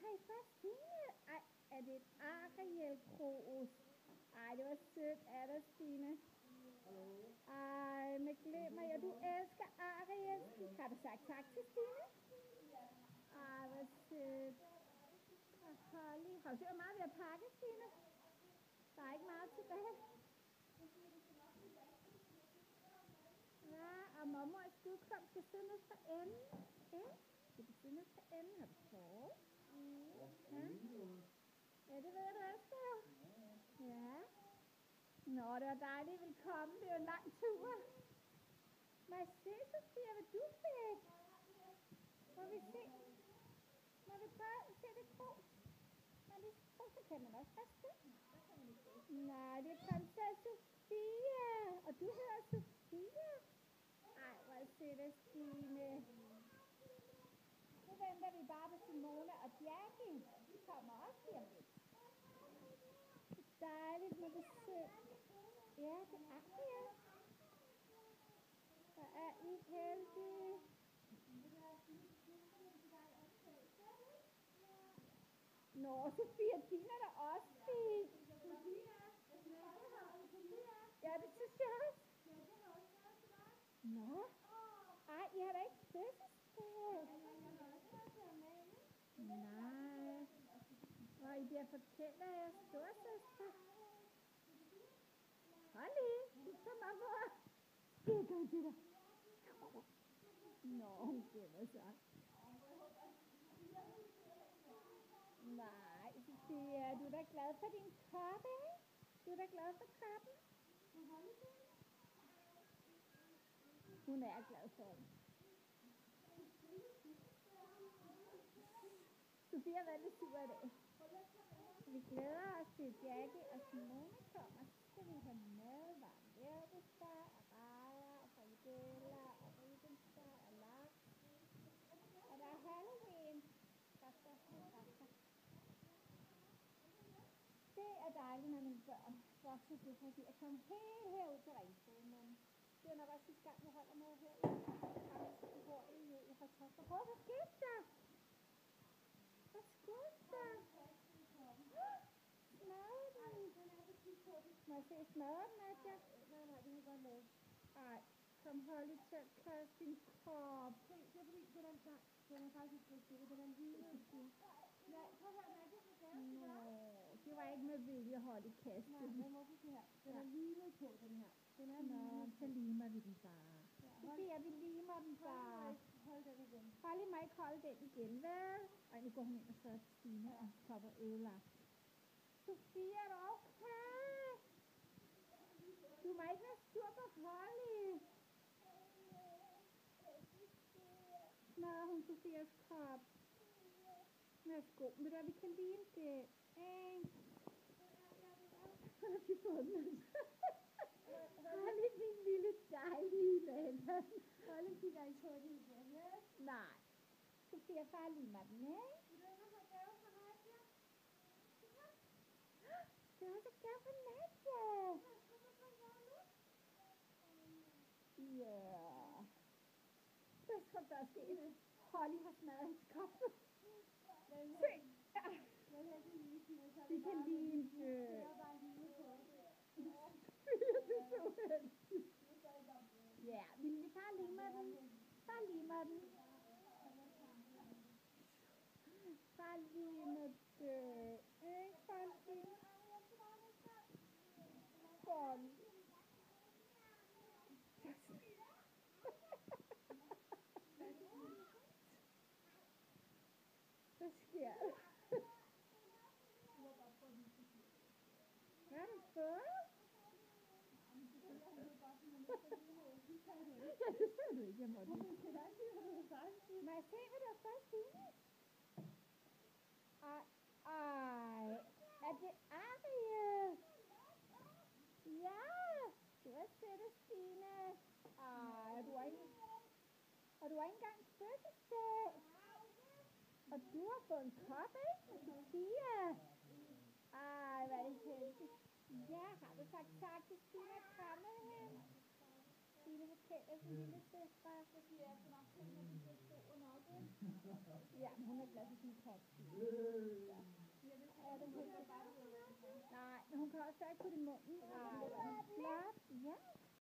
har I først Stine? Ej, er det et Ariel Kroos? Ej, det var sødt af dig, Stine. Ej, med glimmer. Ja, du elsker Ariel. Har du sagt tak til Stine? Ej, hvor sødt. Og Holly. Har du set, hvor meget vi har pakket, Stine? Der er ikke meget tilbage. Ja, og mormor i skudkom skal sidde ned for enden. Ja, skal du sidde ned for enden? Har du sovet? Ja. Ja, det ved du også, jo. Ja. Nå, det var dejligt, at I ville komme. Det er jo en lang tur. Må jeg se, Sofia, hvad du fik? Må vi se? Må vi prøve at se det krus? Må det krus, så kan man også riste det. Nej, det er prinsesse Sofia. Og du hedder Sofia. Ej, hvor sødt af Stine. Nu venter vi bare på Simone og Jackie. De kommer også lige om lidt. Dejligt med besøg. Ja, det er det. Hvor er I heldige. Nå, Sofia, din er da også fin. Ja, det synes jeg også. Nå. Ej, I har da ikke fødselsdag. Nej. Og I bliver forkælet af jeres storsøster. Holly, du kommer mor. Skal jeg til dig? Nå, hun gemmer sig. Nej, Sofia, du er da glad for din kop, ikke? Du er da glad for koppen? Hun er glad for den. Sofia har været lidt sur i dag. Vi glæder os til Jackie og Simone kommer. Så skal vi have mad, varm leverpostej og rejer og frikadeller og ribbensteg og laks. Og der er Halloween. Rester. Det er dejligt, når mine børn voksne bliver fordi at komme helt herud til Ringsted. Men det er nok også sidste gang, vi holder noget herude. Vi bor i Højtostrup. Hvor skete der? Hvad skete der? Smadrede den? Må jeg se smadre den, Nadja? Nej, det kan godt lave. Ej, kom Holly til at kaste din kop. Se, det er fordi, den er faktisk ikke til det. Den er lige. Ja, prøv at høre, Nadja, så gav den der. Nå, det var ikke med vilje, Holly kaste. Nej, den må se her. Den er limet på, den her. Den er limet. Så limer vi den bare. Sofia, vi limer den bare. Hold den igen. Holly må ikke holde den igen, vel? Ej, nu går hun ind og så Stine og kopper ødelagt. Sofia, er du okay? Du må ikke være sur på Holly. Smadrer hun Sofias kop? Værsgo. Ved du hvad, vi kan lime det. Så har vi fået den. Holly, min lille dejlige lande. Holly kigger ikke på det igen, ja? Nej. Sofia, far limer den, ikke? Det er også et gave for Nadja. Ja. Hvad tror der er sket? Holly har smadret hans kop. Se. Ja. Vi kan lime det. Det er så heldigt. Ja, far limer den. Far limer den. Far limer det. Ikke, far limer. Godt. Hvad sker der? Hvad har du fået? Ja, det sagde du ikke, jeg måtte. Må jeg se, hvad du har fået, Stine? Ej, er det Ariel? Ja, det var sødt, Stine. Ej, og du har ikke engang fødselsdag. Og du har fået en kop, ikke? Sofia. Ej, hvad er det heldigt. Ja, har du sagt tak til Stine er kommet hen? Stine fortæller sin lille søstre. Så siger jeg, at nok kun, når de bliver store nok, ikke? Ja, men hun er glad for sin kat. så ikke putte i munden.